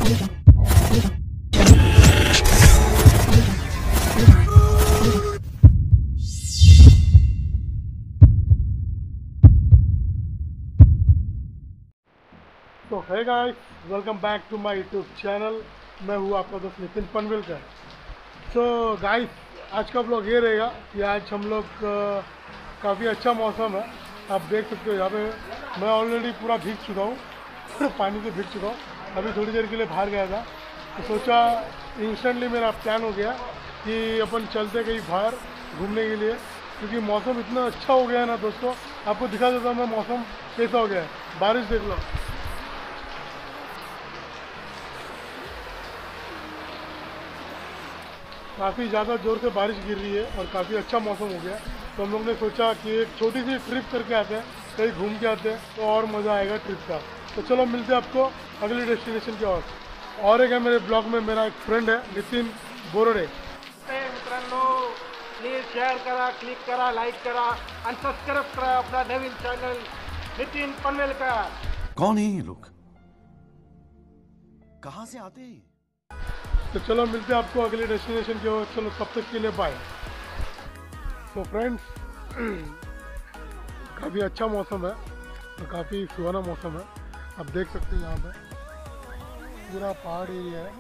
तो है guys, welcome back to my YouTube channel. मैं हूँ आपका दोस्त नितिन पनवेलकर। तो गाइस, आज का ब्लॉग ये रहेगा कि आज हम लोग काफ़ी अच्छा मौसम है। आप देख सकते हो यहाँ पे मैं ऑलरेडी पूरा भीग चुका हूँ पानी से भीग चुका हूँ। अभी थोड़ी देर के लिए बाहर गया था तो सोचा इंस्टेंटली मेरा प्लान हो गया कि अपन चलते कहीं बाहर घूमने के लिए, क्योंकि मौसम इतना अच्छा हो गया है ना दोस्तों। आपको दिखा देता हूँ मैं मौसम कैसा हो गया है। बारिश देख लो, काफ़ी ज़्यादा ज़ोर से बारिश गिर रही है और काफ़ी अच्छा मौसम हो गया। तो हम लोग ने सोचा कि एक छोटी सी ट्रिप करके आते हैं, कहीं घूम के आते हैं तो और मज़ा आएगा ट्रिप का। तो चलो मिलते हैं आपको अगली डेस्टिनेशन की ओर। और एक है मेरे ब्लॉग में मेरा एक फ्रेंड है नितिन बोरडे। मित्रांनो, प्लीज शेअर करा, क्लिक करा, लाईक करा आणि सबस्क्राईब करा आपला नवीन चॅनल नितिन पनवेलकर। कौन है ये लोग, कहाँ से आते हैं? तो चलो मिलते हैं आपको अगले डेस्टिनेशन की ओर। चलो तब तक के लिए बाय। तो फ्रेंड्स, काफ़ी अच्छा मौसम है और काफ़ी सुहाना मौसम है। आप देख सकते हैं यहाँ पे पूरा पहाड़ एरिया है,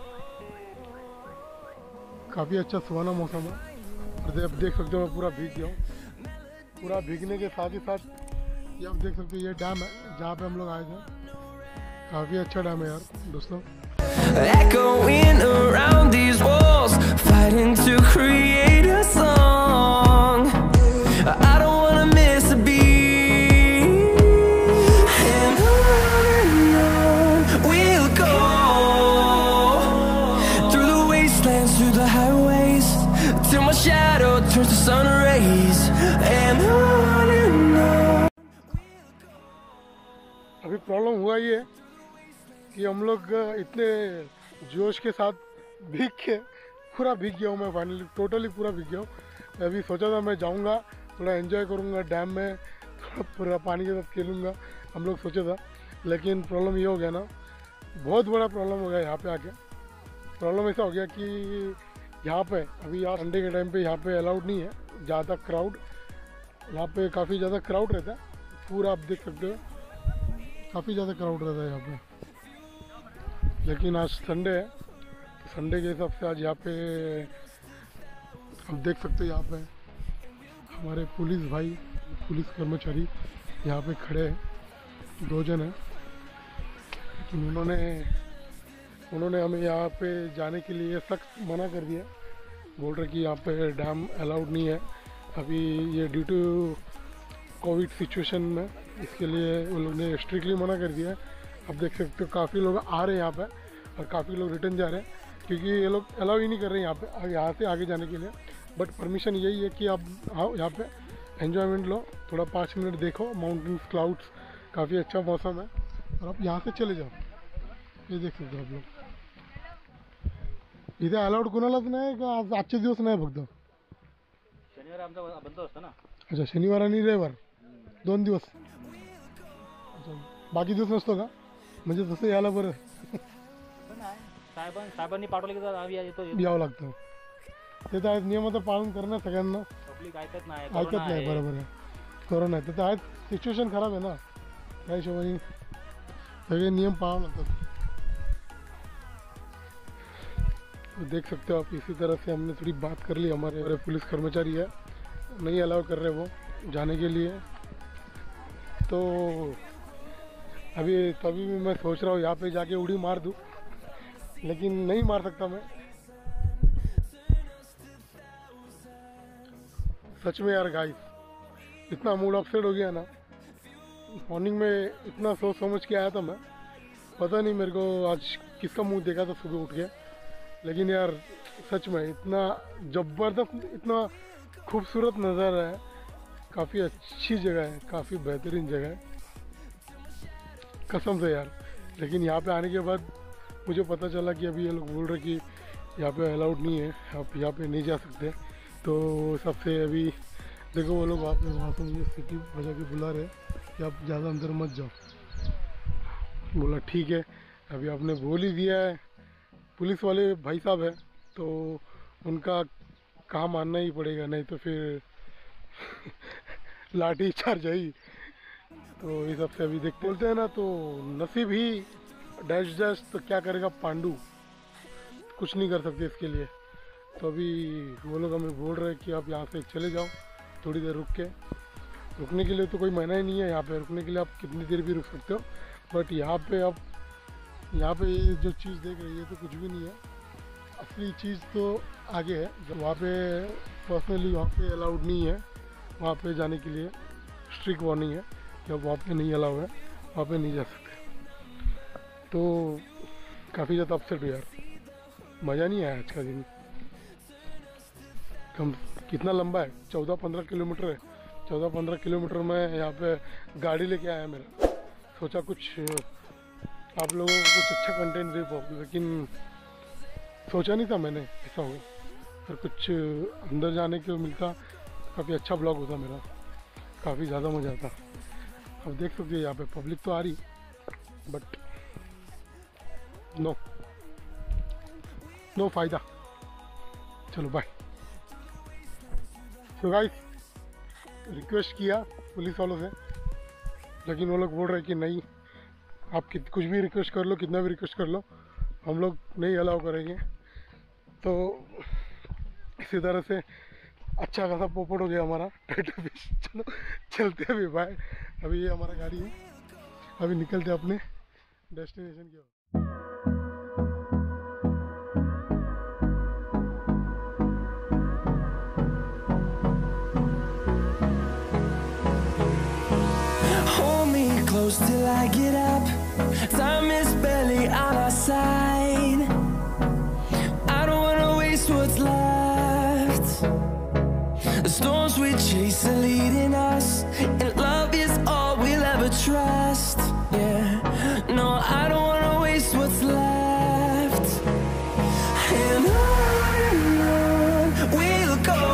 काफ़ी अच्छा सुहाना मौसम है। और आप देख सकते हो मैं पूरा भीग गया हूँ। पूरा भीगने के साथ ही साथ ये आप देख सकते हो ये डैम है जहाँ पे हम लोग आए थे। काफ़ी अच्छा डैम है यार दोस्तों। Echoing around these walls, fighting to create a song. I don't wanna miss a beat, and on we'll go, through the wastelands, through the highways, till my shadow turns to sun rays, and on. अभी problem हुआ ये कि हम लोग इतने जोश के साथ भीग के पूरा भीग गया हूँ मैं, फाइनली टोटली पूरा भीग गया हूँ। अभी सोचा था मैं जाऊँगा थोड़ा एंजॉय करूँगा डैम में, थोड़ा पूरा पानी के साथ खेलूँगा, हम लोग सोचा था। लेकिन प्रॉब्लम ये हो गया ना, बहुत बड़ा प्रॉब्लम हो गया यहाँ पे आके। प्रॉब्लम ऐसा हो गया कि यहाँ पे अभी यार संडे के टाइम पे यहाँ पे अलाउड नहीं है ज़्यादा क्राउड। यहाँ पे काफ़ी ज़्यादा क्राउड रहता है, पूरा आप देख सकते हो काफ़ी ज़्यादा क्राउड रहता है यहाँ पे। लेकिन आज संडे है, संडे के हिसाब से आज यहाँ पे आप देख सकते हो यहाँ पे हमारे पुलिस भाई, पुलिस कर्मचारी यहाँ पे खड़े हैं, 2 जन हैं। लेकिन उन्होंने हमें यहाँ पे जाने के लिए सख्त मना कर दिया। बोल रहे कि यहाँ पे डैम अलाउड नहीं है अभी, ये ड्यू टू कोविड सिचुएशन में, इसके लिए उन लोग ने स्ट्रिक्टली मना कर दिया है। आप देख सकते हो काफ़ी लोग आ रहे हैं यहाँ पे और काफ़ी लोग रिटर्न जा रहे हैं, क्योंकि ये लोग अलाउ ही नहीं कर रहे हैं यहाँ पे यहाँ से आगे जाने के लिए। बट परमिशन यही है कि आप आओ यहाँ पे एंजॉयमेंट लो, थोड़ा 5 मिनट देखो माउंटेन्स, क्लाउड्स, काफ़ी अच्छा मौसम है और आप यहाँ से चले जाओ। ये देख सकते हो आप लोग, इथे अलाउड कोणालाच नाही का? आज आजचे दिवस नाही फक्त शनिवार आमचा बंद असतो ना। अच्छा, शनिवार आणि रविवार 2 दिवस। अच्छा, बाकी दिवस नसतो का? म्हणजे तसं यायला बरं साहेबांनी पाठवलं की आम्ही येतो, यावं लागतं। ते तर आहेत, नियमाचं पालन करणं सगळ्यांना, पब्लिक ऐकत नाही, ऐकत नाही। बरोबर आहे, कोरोना आहे, ते तर आहेत, सिच्युएशन खराब आहे ना, त्या हिशोबाने सगळे नियम पाळावं लागतात। तो देख सकते हो आप, इसी तरह से हमने थोड़ी बात कर ली। हमारे पुलिस कर्मचारी है, नहीं अलाउ कर रहे वो जाने के लिए। तो अभी तभी भी मैं सोच रहा हूँ यहाँ पे जाके उड़ी मार दूँ, लेकिन नहीं मार सकता मैं। सच में यार गाइस, इतना मूड अपसेट हो गया ना। मॉर्निंग में इतना सोच समझ के आया था मैं, पता नहीं मेरे को आज किसका मुंह देखा था सुबह उठ के। लेकिन यार सच में इतना ज़बरदस्त, इतना खूबसूरत नज़ारा है, काफ़ी अच्छी जगह है, काफ़ी बेहतरीन जगह है कसम से यार। लेकिन यहाँ पे आने के बाद मुझे पता चला कि अभी ये लोग बोल रहे कि यहाँ पे अलाउड नहीं है, आप यहाँ पे नहीं जा सकते। तो सबसे अभी देखो वो लोग वहाँ पे मुझे सिटी बजा के बुला रहे कि आप ज़्यादा अंदर मत जाओ। बोला ठीक है, अभी आपने बोल ही दिया है, पुलिस वाले भाई साहब है तो उनका काम मानना ही पड़ेगा, नहीं तो फिर लाठी चार्ज है ही। तो इस सबसे अभी देखते बोलते हैं ना, तो नसीब ही डैश डैश तो क्या करेगा पांडू, कुछ नहीं कर सकते इसके लिए। तो अभी वो लोग हमें बोल रहे हैं कि आप यहाँ से चले जाओ थोड़ी देर रुक के। रुकने के लिए तो कोई मना ही नहीं है, यहाँ पे रुकने के लिए आप कितनी देर भी रुक सकते हो, बट यहाँ पे आप यहाँ पे ये जो चीज़ देख रही है तो कुछ भी नहीं है, असली चीज़ तो आगे है। वहाँ पे पर्सनली वहाँ पे अलाउड नहीं है, वहाँ पे जाने के लिए स्ट्रिक्ट वार्निंग है कि अब वहाँ पे नहीं अलाउ है, वहाँ पे नहीं जा सकते। तो काफ़ी ज़्यादा अपसेट हो यार, मज़ा नहीं आया आज का दिन। कम कितना लंबा है, 14-15 किलोमीटर है। 14-15 किलोमीटर में यहाँ पे गाड़ी लेके आया मेरा, सोचा कुछ आप लोगों को कुछ अच्छा कंटेंट दे पाऊँ, लेकिन सोचा नहीं था मैंने ऐसा होगा। पर कुछ अंदर जाने को मिलता, काफ़ी अच्छा ब्लॉग होता मेरा, काफ़ी ज़्यादा मज़ा आता। अब देख सकते हैं यहाँ पे पब्लिक तो आ रही, बट नो फ़ायदा। चलो बाय। तो गाइस रिक्वेस्ट किया पुलिस वालों से, लेकिन वो लोग बोल रहे कि नहीं, आप कुछ भी रिक्वेस्ट कर लो, कितना भी रिक्वेस्ट कर लो, हम लोग नहीं अलाउ करेंगे। तो इसी तरह से अच्छा खासा पोपट हो गया हमारा टाइटल फिश। चलो चलते हैं अभी, बाय। अभी ये हमारा गाड़ी है, अभी निकलते हैं अपने डेस्टिनेशन की ओर। Close till I get up. Time is barely on our side. I don't wanna waste what's left. The storms we chase are leading us, and love is all we'll ever trust. Yeah, no, I don't wanna waste what's left. And on we'll go,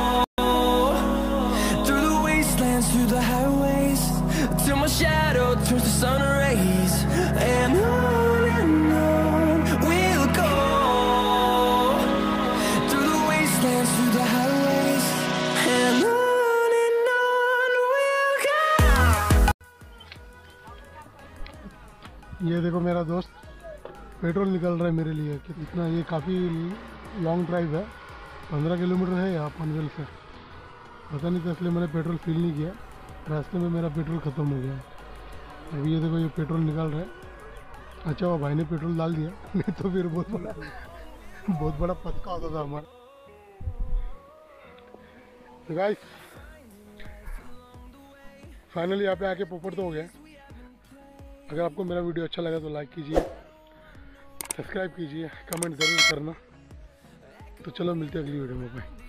through the wastelands, through the highways, till my shadow turns to sun rays. And on we'll go, through the wastelands, through the highways, and on we'll go. ये देखो मेरा दोस्त petrol निकल रहा है मेरे लिए कि इतना, ये काफ़ी लॉन्ग ड्राइव है, 15 किलोमीटर है यहाँ पनवेल से। पता नहीं था, इसलिए मैंने पेट्रोल फिल नहीं किया, रास्ते में मेरा पेट्रोल ख़त्म हो गया। अभी ये देखो ये पेट्रोल निकाल रहा है। अच्छा वो भाई ने पेट्रोल डाल दिया, नहीं तो फिर बहुत बड़ा पचका होता था हमारा। तो गाइस फाइनली यहाँ पे आके पोपट तो हो गया। अगर आपको मेरा वीडियो अच्छा लगा तो लाइक कीजिए, सब्सक्राइब कीजिए, कमेंट ज़रूर करना। तो चलो मिलते हैं अगली वीडियो में, बाय।